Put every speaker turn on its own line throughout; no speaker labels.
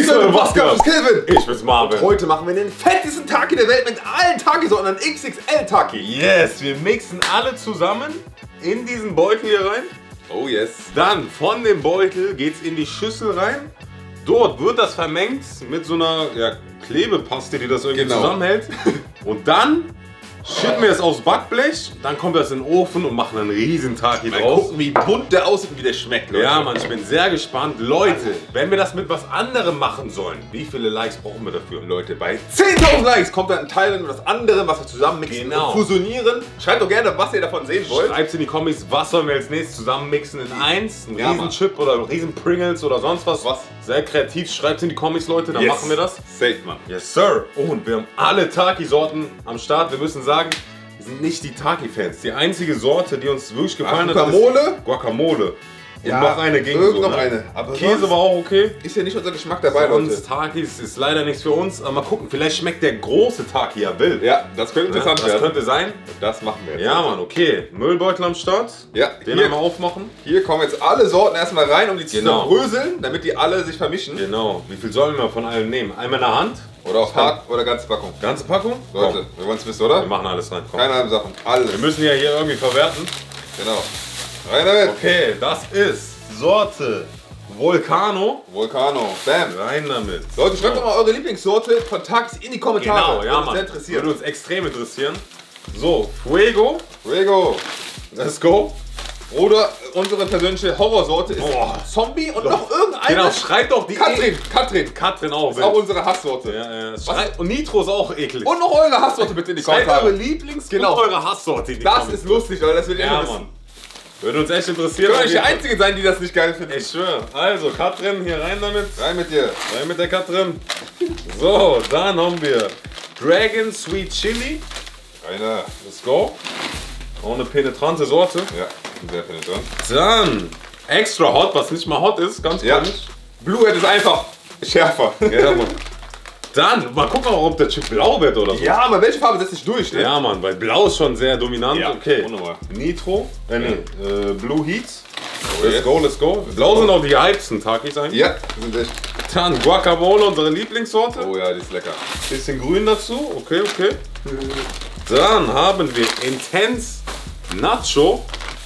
Leute, was gab's? Kelvin.
Ich bin's Marvin.
Heute machen wir den fettesten Taki der Welt mit allen Taki-Sorten, einen XXL-Taki.
Yes, wir mixen alle zusammen in diesen Beutel hier rein.
Oh yes.
Dann von dem Beutel geht's in die Schüssel rein. Dort wird das vermengt mit so einer Klebepaste, die das irgendwie zusammenhält. Und dann schütten wir es aufs Backblech, dann kommt das in den Ofen und machen einen riesen Taki draus.
Mal gucken, wie bunt der aussieht und wie der schmeckt, Leute.
Ja, Mann, ich bin sehr gespannt. Leute, wenn wir das mit was anderem machen sollen, wie viele Likes brauchen wir dafür?
Leute, bei 10.000 Likes kommt dann ein Teil mit was anderem, was wir zusammen mixen und fusionieren. Schreibt doch gerne, was ihr davon sehen wollt.
Schreibt in die Kommis, was sollen wir als nächstes zusammen mixen in eins? Ein riesen Chip oder ein riesen Pringles oder sonst was. Sehr kreativ. Schreibt in die Kommis, Leute, dann machen wir das.
Safe, Mann.
Yes, Sir. Und wir haben alle Taki-Sorten am Start. Wir müssen sagen, wir sind nicht die Taki-Fans. Die einzige Sorte, die uns wirklich gefallen hat, ist Guacamole. Und noch eine ging so.
Noch eine. Aber
Käse war auch okay.
Ist ja nicht unser Geschmack dabei, Leute.
Sonst Takis ist leider nichts für uns. Aber mal gucken, vielleicht schmeckt der große Taki ja wild.
Ja, das könnte interessant werden.
Das könnte sein.
Und das machen wir jetzt.
Ja, Mann, okay. Müllbeutel am Start.
Ja,
den werden wir aufmachen.
Hier kommen jetzt alle Sorten erstmal rein, um die zu zerbröseln, damit die alle sich vermischen.
Genau. Wie viel sollen wir von allen nehmen? Einmal in der Hand?
Oder auf Hart oder ganze Packung?
Ganze Packung?
Leute, wir wollen es wissen, oder?
Wir machen alles rein. Komm.
Keine halben Sachen. Alles.
Wir müssen ja hier irgendwie verwerten.
Genau. Rein damit.
Okay, das ist Sorte Volcano.
Volcano. Bam.
Rein damit.
Leute, schreibt doch mal eure Lieblingssorte von Takis in die Kommentare.
Genau, ja, Mann. Würde uns extrem interessieren. So, Fuego.
Fuego.
Let's go.
Oder unsere persönliche Horrorsorte ist Zombie und noch irgendeine.
Genau, schreibt doch die.
Katrin auch. Das ist auch unsere Hasssorte.
Ja. Und Nitro ist auch eklig.
Und noch eure Hasssorte bitte in die Kommentare.
Schreibt eure Lieblings- und eure Hasssorte in die
Kommentare. Das ist lustig, Leute. Das wird
ja, Mann. Würde uns echt interessieren.
Können euch die Einzige sein, die das nicht geil findet.
Ich schwöre. Also, Katrin, hier rein damit.
Rein mit dir.
Rein mit der Katrin. So, dann haben wir Dragon Sweet Chili.
Einer.
Let's go. Auch eine penetrante Sorte.
Ja, sehr penetrant.
Dann Extra Hot, was nicht mal hot ist, ganz komisch.
Blue Head ist einfach schärfer.
Ja, Mann. Dann, mal gucken, ob der Chip blau wird oder so.
Ja, aber welche Farbe setzt sich durch, ne?
Ja, Mann, weil blau ist schon sehr dominant.
Ja,
okay.
wunderbar.
Nitro, Blue Heat. Let's go, let's go. Blau sind auch die gehypten Takis eigentlich.
Ja, sind echt.
Dann Guacamole, unsere Lieblingssorte.
Oh ja, die ist lecker.
Bisschen grün dazu, okay, okay. Dann haben wir Intense Nacho.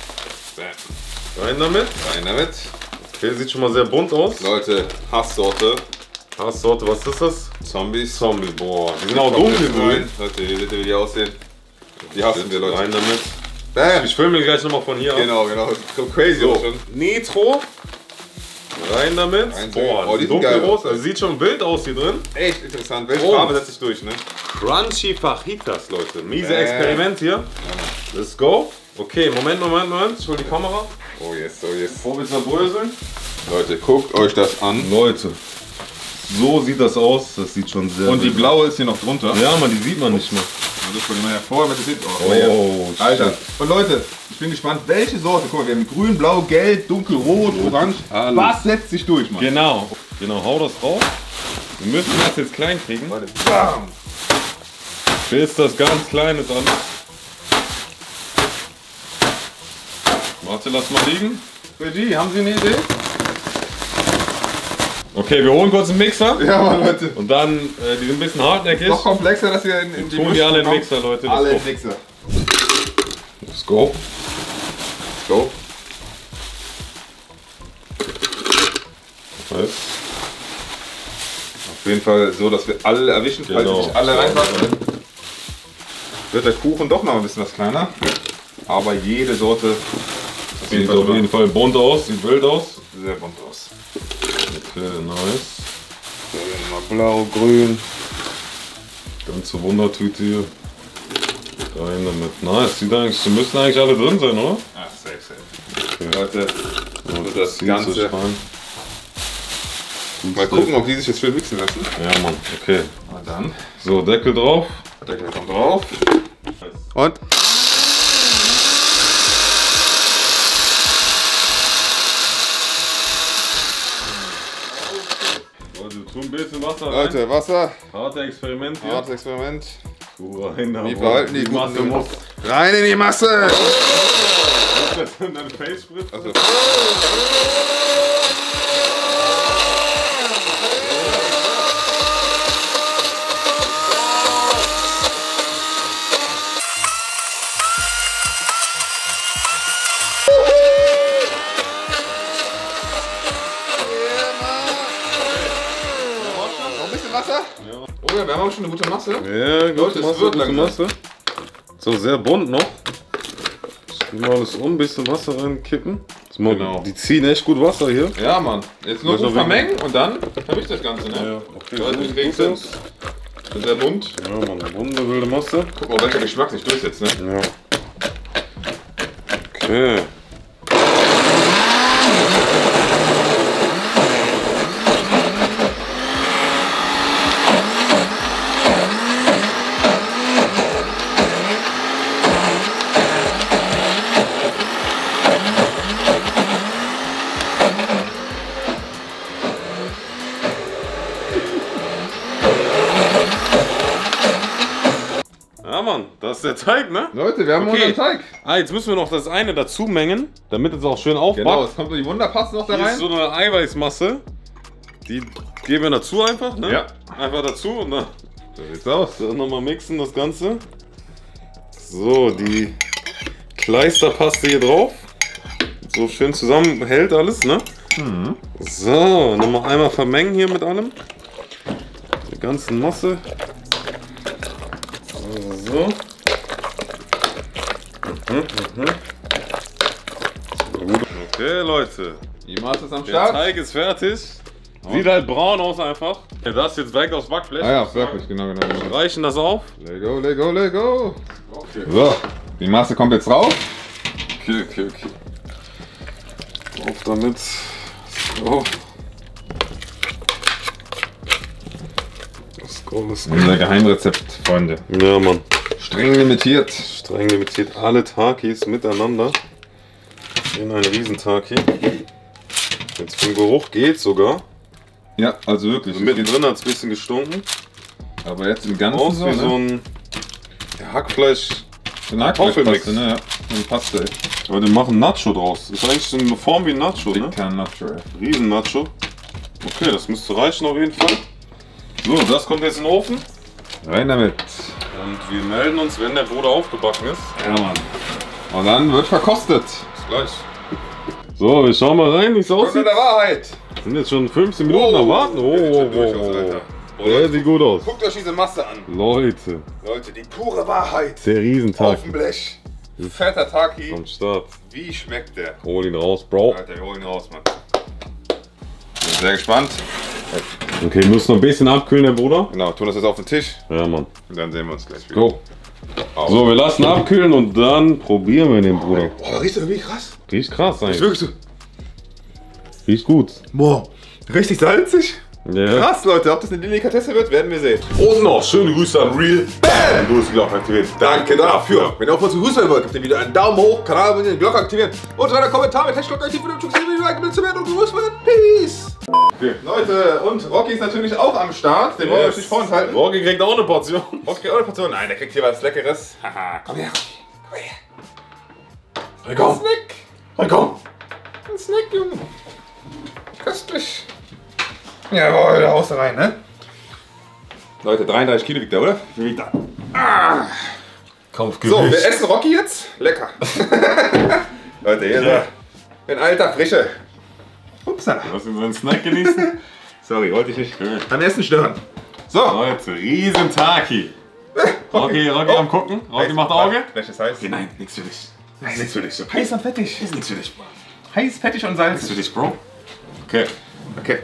Rein damit.
Rein damit.
Okay, sieht schon mal sehr bunt aus.
Leute, Hasssorte.
Hasssorte, was ist das?
Zombies.
Zombie, boah. Die sind auch dunkelgrün.
Leute, wie die aussehen. Die hassen wir, Leute.
Rein damit.
Bam.
Ich filme gleich nochmal von hier.
Genau. So crazy
so.
auch schon.
Nitro. Rein damit. Boah, die dunkelrot. Also sieht schon wild aus hier drin.
Echt interessant. Welche Farbe setzt sich durch, ne?
Crunchy Fajitas, Leute. Miese Experiment hier. Let's go. Okay, Moment. Ich hol die Kamera.
Oh yes.
Bevor wir zerbröseln.
Leute, guckt euch das an.
Leute. So sieht das aus. Das sieht schon sehr.
Und die blaue ist hier noch drunter.
Ja, Mann, die sieht man nicht mehr.
Das kommt immer hervor, damit sieht
oh,
Alter. Und Leute, ich bin gespannt, welche Sorte. Guck mal, wir haben grün, blau, gelb, dunkelrot, orange. Was setzt sich durch, Mann?
Genau, hau das drauf. Wir müssen das jetzt klein kriegen.
Warte, bam!
Bis das ganz kleine dran. Warte, lass mal liegen.
Regie, haben Sie eine Idee?
Okay, wir holen kurz einen Mixer.
Ja, Mann, Leute.
Und dann, die sind ein bisschen hartnäckig.
Noch komplexer, dass wir in die
tun die alle in den Mixer, Leute.
Alle in den Mixer.
Let's go.
Go.
Was?
Auf jeden Fall so, dass wir alle erwischen, falls wir nicht alle reinpacken. Wird der Kuchen doch noch ein bisschen was kleiner. Aber jede Sorte
sieht auf jeden Fall bunt aus, sieht wild aus.
Sehr bunt aus.
Okay, nice.
Mal blau, grün.
Ganze Wundertüte hier. Rein damit. Nice, die müssten eigentlich alle drin sein, oder?
Ja, safe.
Okay.
Leute,
und
das Ganze. Mal gucken, ob die sich jetzt schön mixen lassen.
Ja, Mann, okay.
Na dann.
So, Deckel drauf.
Deckel kommt drauf. Und?
Tu ein bisschen Wasser rein.
Leute, Wasser.
Harte Experiment hier.
Hartes Experiment.
Wie
verhalten die
Masse muss.
Rein in die Masse!
Deine Face spritzt.
Also. bisschen Wasser. Ja. Oh ja, wir haben auch schon eine gute Masse.
Ja, gute Masse, gute Masse. So, sehr bunt noch. Ich mal alles um, ein bisschen Wasser reinkippen. Genau. Die ziehen echt gut Wasser hier.
Ja, Mann. Jetzt nur gut vermengen und dann vermischt das Ganze, ne?
Ja, okay.
So, also gut sind. Und der Mund.
Ja, Mann, eine bunte wilde Masse.
Guck mal, welcher Geschmack sich durchsetzt, ne?
Ja. Okay. Ja, Mann, das ist der Teig, ne?
Leute, wir haben unseren Teig.
Ah, jetzt müssen wir noch das eine dazu mengen, damit es auch schön aufbackt.
Genau, es kommt so die Wunderpaste noch da rein.
Hier ist so eine Eiweißmasse. Die geben wir dazu einfach, ne?
Ja.
Einfach dazu und dann
So sieht's aus.
dann nochmal mixen das Ganze. So, die Kleisterpaste hier drauf. So schön zusammenhält alles, ne?
Mhm.
So, nochmal einmal vermengen hier mit allem. Die ganzen Masse. So. Okay, Leute.
Die Masse ist am
Der
Start.
Teig ist fertig. Sieht halt braun aus einfach. Das jetzt direkt aufs Backblech.
Ah ja, wirklich, genau.
Reichen das auf?
Lego, Lego, Lego. Okay. So, die Masse kommt jetzt drauf.
Okay. Auf damit. So. Let's go.
Unser Geheimrezept, Freunde.
Ja, Mann.
Streng limitiert.
Streng limitiert alle Takis miteinander in einen Riesentaki. Jetzt vom Geruch geht sogar.
Ja, also wirklich.
Also mittendrin hat es ein bisschen gestunken.
Aber jetzt im Ganzen
Aus wie so ein Hackfleisch.
So eine Hackfleischpaste, ne? Ja. Eine Paste, ey.
Aber die machen Nacho draus. Ist eigentlich so eine Form wie ein Nacho, ne?
Kein Nacho, ey.
Riesen Nacho. Okay, das müsste reichen auf jeden Fall. So, das kommt jetzt in den Ofen.
Rein damit.
Und wir melden uns, wenn der Bruder aufgebacken ist.
Ja, Mann. Und dann wird verkostet.
Bis gleich. So, wir schauen mal rein, wie es aussieht.
der Wahrheit.
Sind jetzt schon 15 Minuten am Warten. Oh. Der sieht gut aus.
Guckt euch diese Masse an.
Leute,
Leute, die pure Wahrheit.
der Riesentag
Auf dem Blech. Fetter Taki.
am Start.
Wie schmeckt der?
Hol ihn raus, Bro.
Alter, wir holen ihn raus, Mann. Bin sehr gespannt.
Okay, muss noch ein bisschen abkühlen, der Bruder.
Genau, tun das jetzt auf den Tisch.
Ja, Mann.
Und dann sehen wir uns gleich wieder.
Go. So, wir lassen abkühlen und dann probieren wir den, Bruder.
Boah, riecht irgendwie krass.
Riecht krass eigentlich.
Wirklich so.
Riecht gut.
Boah, richtig salzig.
Ja.
Krass, Leute. Ob das eine Delikatesse wird, werden wir sehen.
Und noch schöne Grüße an Real Bam!
Du hast die Glocke aktiviert. Danke dafür. Wenn ihr auch was zu grüßen wollt, gebt ihr wieder einen Daumen hoch, Kanal abonnieren, die Glocke aktivieren und einen Kommentar mit Hashtag aktiv für den Like zu werden und grüßt werden. Peace. Okay. Leute, und Rocky ist natürlich auch am Start. Den wollen wir euch nicht vorenthalten.
Rocky kriegt auch eine Portion.
Rocky kriegt auch eine Portion. Nein, der kriegt hier was Leckeres. Haha, komm her. Komm her.
Komm.
Ein Snack.
Komm.
Ein Snack, Junge. Köstlich. Jawohl, da haust du rein, ne? Leute, 33 Kilo wiegt der, oder? Wie wiegt der?
Kampfgewicht.
So, wir essen Rocky jetzt. Lecker. Leute, hier ist er. In alter Frische. Upsa.
Lass ihn seinen Snack genießen.
Sorry, wollte ich nicht beim Essen stören. So.
Leute, Riesentaki. Rocky am gucken. Rocky macht Auge.
Welches heiß?
Okay, nein, nichts für dich.
Nein, nichts für dich. Heiß und fettig.
Ist nichts für dich, Bro.
Heiß, fettig und
Nichts für
salzig.
dich, Bro. Okay.
Okay.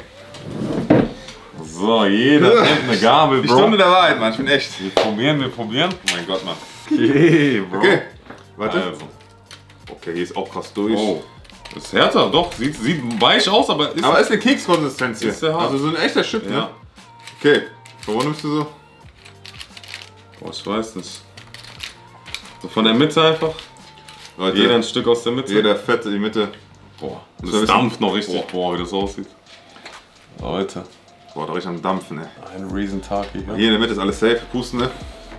So, jeder nimmt eine Gabel,
Die
Bro.
Stunde der Wahrheit, Mann. Ich bin echt.
Wir probieren.
Oh mein Gott, Mann.
Okay, Bro.
Okay. Warte.
Also.
Okay, hier ist auch krass durch.
Oh. Ist härter, doch. Sieht weich aus, aber ist.
Aber ist eine Kekskonsistenz hier.
Ist sehr hart.
Also so ein echter Chip, ne?
Ja.
Okay. Wo nimmst du so?
Boah, ich weiß nicht. So von der Mitte einfach.
Leute,
Jeder ein Stück aus der Mitte.
jeder Fett in die Mitte.
Boah,
Das
das
ist
dampft noch richtig.
Boah.
Boah, wie das aussieht. Leute,
Boah, da riecht am Dampfen, ey.
ein Riesentaki hier.
Hier in der Mitte ist alles safe. Pusten, ne?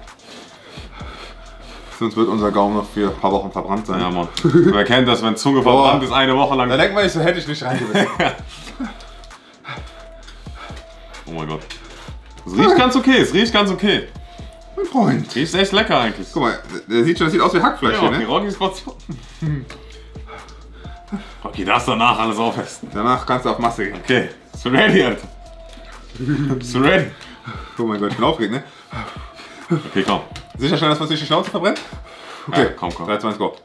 Sonst wird unser Gaumen noch für ein paar Wochen verbrannt sein.
Ja, Mann. Wer kennt das, wenn Zunge verbrannt ist, eine Woche lang.
Da denkt man, so hätte ich nicht reingebissen.
Oh mein Gott. Es riecht ganz okay, es riecht ganz okay.
Mein Freund.
Riecht echt lecker eigentlich.
Guck mal, der sieht schon, das sieht aus wie Hackfleisch
Ja,
hier,
okay,
ne?
Rockys Portion. Okay, das danach alles aufessen.
Danach kannst du auf Masse gehen.
Okay, bist du ready, Alter? Bist du ready?
Oh mein Gott, ich bin aufgeregt, ne?
Okay, komm.
Sicherstellen, dass man sich die Schnauze verbrennt? Okay,
Ja, komm.
3, 2, 1, go.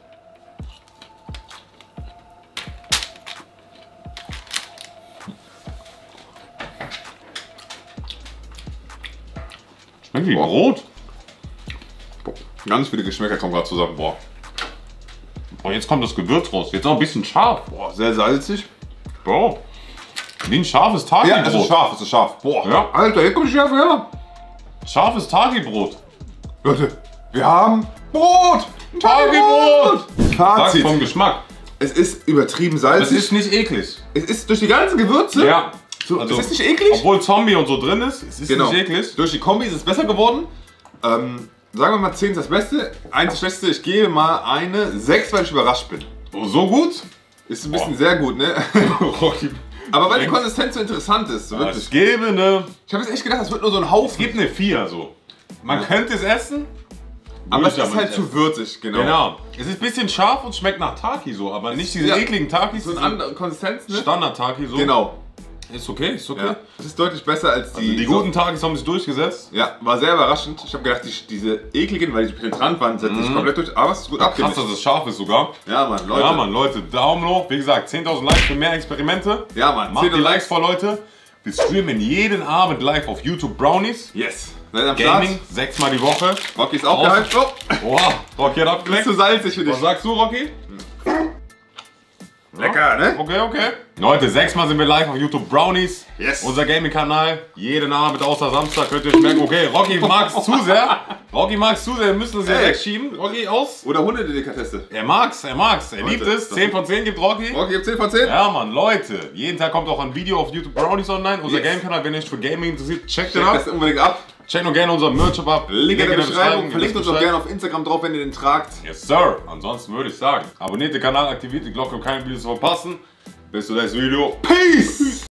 Schmeckt wie Brot.
Boah, ganz viele Geschmäcker kommen gerade zusammen. Boah.
Oh, jetzt kommt das Gewürz raus. Jetzt auch ein bisschen scharf.
Boah, sehr salzig.
Boah. Wie ein scharfes Tagibrot.
Ja, es ist scharf, Boah,
Ja.
Alter, hier kommt die Schärfe her.
Scharfes Tagibrot.
Leute, wir haben Brot. Ein
Tagibrot. Sag's
Fazit.
vom Geschmack.
Es ist übertrieben
Das
salzig.
ist nicht eklig.
Es ist durch die ganzen Gewürze.
Ja.
So,
Also,
es ist nicht eklig.
Obwohl Zombie und so drin ist, es ist
Genau.
nicht eklig.
Durch die Kombi ist es besser geworden. Sagen wir mal 10 ist das Beste, 1 das Schlechteste. Ich gebe mal eine 6, weil ich überrascht bin.
Oh, so gut?
Ist ein bisschen sehr gut, ne?
Rocky.
Aber weil die Konsistenz so interessant ist, so wirklich.
Ich gebe eine.
Ich habe jetzt echt gedacht, das wird nur so ein Haufen.
Es gibt eine 4 so. Man könnte es essen.
Aber es
Würde ich
ist halt
nicht
zu würzig, genau.
Genau. Es ist ein bisschen scharf und schmeckt nach Taki so, aber nicht diese
Ja.
ekligen Takis.
So eine
diese
andere Konsistenz, ne?
Standard-Taki so.
Genau.
Ist okay, ist okay.
Ja. Es ist deutlich besser als die.
Also die guten Takis haben sich durchgesetzt.
Ja, war sehr überraschend. Ich habe gedacht, diese ekligen, weil die penetrant waren, setzen sich komplett durch. Aber es ist gut
Krass,
abgemischt.
dass es scharf ist sogar.
Ja, Mann, Leute.
Ja, Mann, Leute, Daumen hoch. Wie gesagt, 10.000 Likes für mehr Experimente.
Ja, Mann.
Macht die
10.000
Likes vor, Leute. Wir streamen jeden Abend live auf YouTube Brownies.
Yes. Seid am
Gaming, 6-mal die Woche.
Start. Rocky ist auch gehypt. Oh,
Oha, Rocky hat
ist
abgeleckt.
zu salzig für dich.
Was sagst du, Rocky?
Lecker, ne?
Okay. Leute, 6-mal sind wir live auf YouTube Brownies.
Yes.
Unser Gaming-Kanal. Jeden Abend außer Samstag könnt ihr merken, okay, Rocky mag's zu sehr. Wir müssen es ja
Ey.
wegschieben. Rocky aus.
Oder Hundedelikatesse.
Er mag's. Er liebt es.
das-
10 von 10 gibt Rocky.
Rocky gibt 10 von 10.
Ja, Mann, Leute. Jeden Tag kommt auch ein Video auf YouTube Brownies online. Unser
Yes.
Game-Kanal, wenn ihr euch für Gaming interessiert, checkt den
Checkt
ab.
das unbedingt ab.
Checkt noch gerne unser Merch ab.
Link in der Beschreibung.
in
Verlinkt
der
uns auch gerne auf Instagram drauf, wenn ihr den tragt.
Yes, Sir. Ansonsten würde ich sagen, abonniert den Kanal, aktiviert die Glocke, um keine Videos zu verpassen. Bis zum nächsten Video.
Peace!